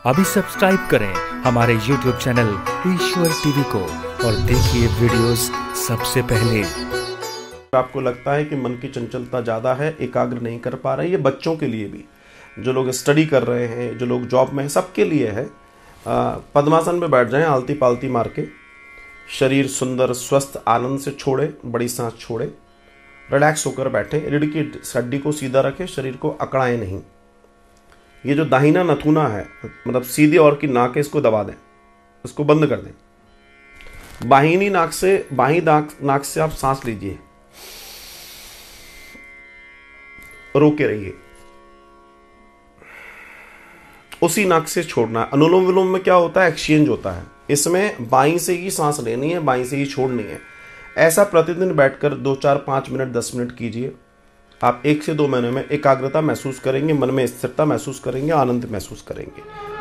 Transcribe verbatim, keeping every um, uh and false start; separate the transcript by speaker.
Speaker 1: अभी सब्सक्राइब करें हमारे यूट्यूब चैनल ईश्वर टीवी को और देखिए वीडियोस सबसे पहले।
Speaker 2: आपको लगता है कि मन की चंचलता ज़्यादा है, एकाग्र नहीं कर पा रहे, ये बच्चों के लिए भी, जो लोग स्टडी कर रहे हैं, जो लोग जॉब में हैं, सबके लिए है। पद्मासन में बैठ जाएं, आलती पालती मार के। शरीर सुंदर स्वस्थ आनंद से छोड़े, बड़ी सांस छोड़े, रिलैक्स होकर बैठें। रीढ़ की हड्डी को सीधा रखें, शरीर को अकड़ाएं नहीं। ये जो दाहिना नथुना है, मतलब सीधी और की नाक है, इसको दबा दें, इसको बंद कर दें। बाहिनी नाक से बाही नाक नाक से आप सांस लीजिए, रोके रहिए, उसी नाक से छोड़ना है। अनुलोम विलोम में क्या होता है, एक्सचेंज होता है। इसमें बाई से ही सांस लेनी है, बाई से ही छोड़नी है। ऐसा प्रतिदिन बैठकर दो चार पाँच मिनट दस मिनट कीजिए। आप एक से दो महीने में एकाग्रता महसूस करेंगे, मन में स्थिरता महसूस करेंगे, आनंद महसूस करेंगे।